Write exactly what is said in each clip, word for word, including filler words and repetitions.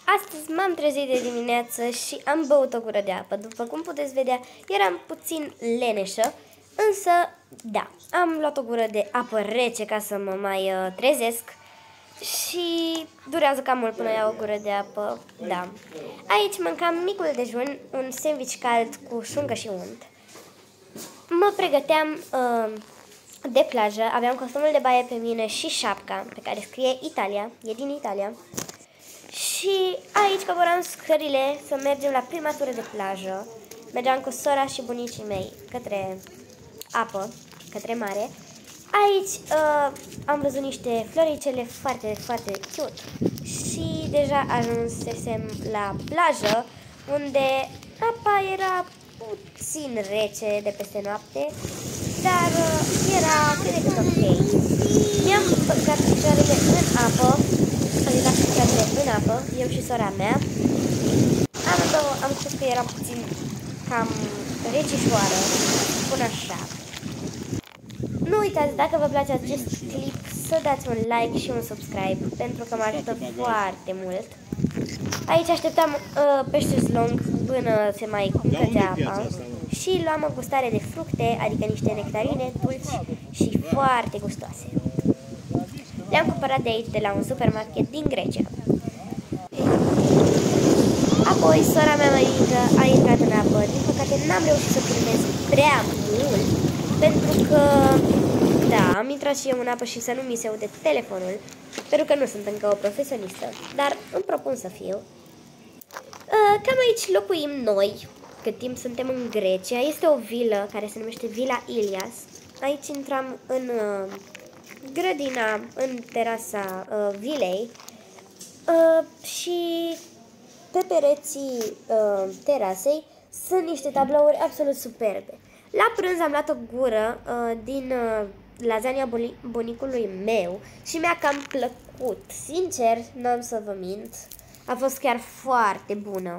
Astăzi m-am trezit de dimineață și am băut o gură de apă. După cum puteți vedea, eram puțin leneșă, însă, da, am luat o gură de apă rece ca să mă mai uh, trezesc și durează cam mult până iau o gură de apă, da. Aici mâncam micul dejun, un sandwich cald cu șuncă și unt. Mă pregăteam uh, de plajă, aveam costumul de baie pe mine și șapca pe care scrie Italia, e din Italia. Și aici coboram scările să mergem la prima tură de plajă. Mergeam cu sora și bunicii mei către apă, către mare. Aici uh, am văzut niște floricele foarte, foarte cute. Și deja ajunsesem la plajă, unde apa era puțin rece de peste noapte, dar uh, era cât de cât ok. Mi-am băgat picioarele în apă. Am dat picioarele în apă, eu și sora mea. Amândouă am spus că era puțin cam recișoară, spun așa. Nu uitați, dacă vă place acest clip, să dați un like și un subscribe, pentru că mă ajută foarte mult. Aici așteptam uh, pește slong până se mai încălzea apa și luam o gustare de fructe, adică niște nectarine dulci și foarte gustoase. Le-am cumpărat de aici, de la un supermarket din Grecia. Apoi, sora mea mai mică a intrat în apă. Din păcate, n-am reușit să filmez prea mult, pentru că, da, am intrat și eu în apă și să nu mi se aude telefonul, pentru că nu sunt încă o profesionistă, dar îmi propun să fiu. Cam aici locuim noi, cât timp suntem în Grecia. Este o vilă care se numește Villa Ilias. Aici intram în grădina, în terasa uh, vilei uh, și pe pereții uh, terasei sunt niște tablouri absolut superbe. La prânz am luat o gură uh, din uh, lasagna bunicului meu și mi-a cam plăcut. Sincer, nu am să vă mint, a fost chiar foarte bună.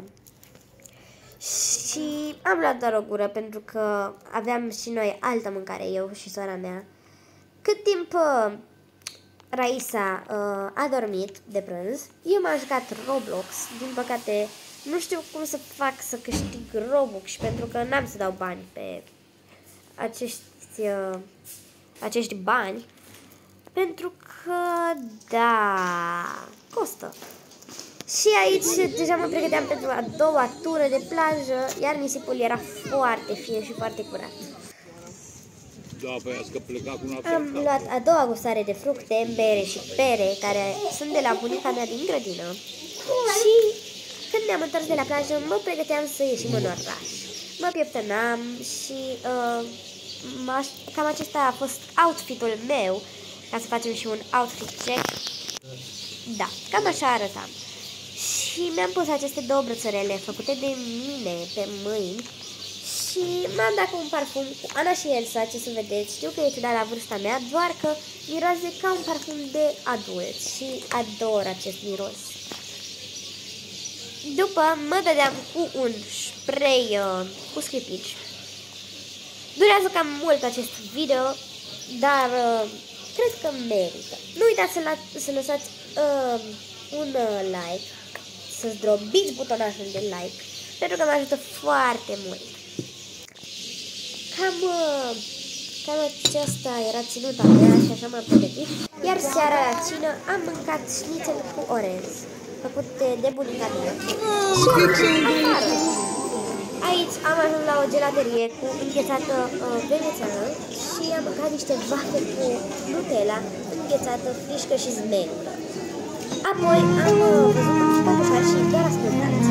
Și am luat doar o gură pentru că aveam și noi altă mâncare, eu și sora mea. Cât timp uh, Raisa uh, a dormit de prânz, eu m-am jucat Roblox. Din păcate, nu știu cum să fac să câștig Robux, pentru că n-am să dau bani pe acești, uh, acești bani, pentru că, da, costă. Și aici deja mă pregăteam pentru a doua tură de plajă, iar nisipul era foarte fin și foarte curat. Da, băiați, că pleca cu Am luat a doua gustare de fructe, bere și pere, care sunt de la bunica mea din grădină. Și când ne-am întors de la plajă, mă pregăteam să ieșim în oraș. Mă pieptănam și uh, cam acesta a fost outfit-ul meu, ca să facem și un outfit check. Da, cam așa arătam. Și mi-am pus aceste două brățărele făcute de mine pe mâini. Și m-am dat cu un parfum cu Ana și Elsa, ce să vedeți, știu că e ciudat la vârsta mea, doar că miroase ca un parfum de adult și ador acest miros. După mă dădeam cu un spray uh, cu scripici. Durează cam mult acest video, dar uh, cred că merită. Nu uitați să, la, să lăsați uh, un uh, like, să zdrobiți butonașul de like, pentru că mă ajută foarte mult. Cam, cam aceasta era ținuta mea și așa m-am pregătit. Iar seara la cină am mâncat șnițel cu orez, făcute de bunica mea. Și afară. Aici am ajuns la o gelaterie cu înghețată uh, venețeană și am mâncat niște vafe cu Nutella, înghețată, frișcă și zmenură. Apoi am uh, văzut un păpușar și doar ascultați.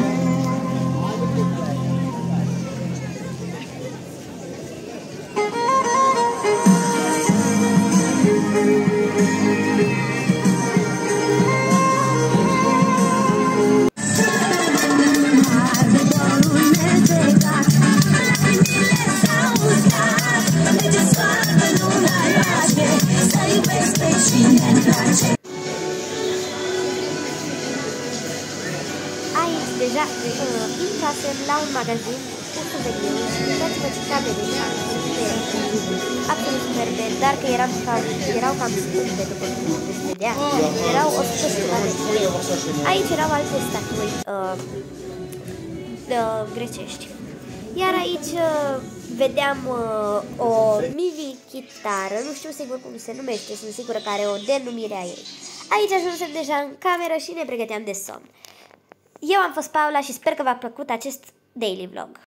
Aici deja uh, intrasem la un magazin pus suveniul și uitați-vă ce camere de absolut superbe, dar că eram cam, erau cam scumpe, după cum puteți vedea. Erau o sută și ceva de lei. Aici erau alte statui uh, uh, grecești. Iar aici uh, vedeam uh, o mini-chitară, nu știu sigur cum se numește, sunt sigură că are o denumire a ei. Aici ajunsem deja în cameră și ne pregăteam de somn. Eu am fost Paula și sper că v-a plăcut acest daily vlog.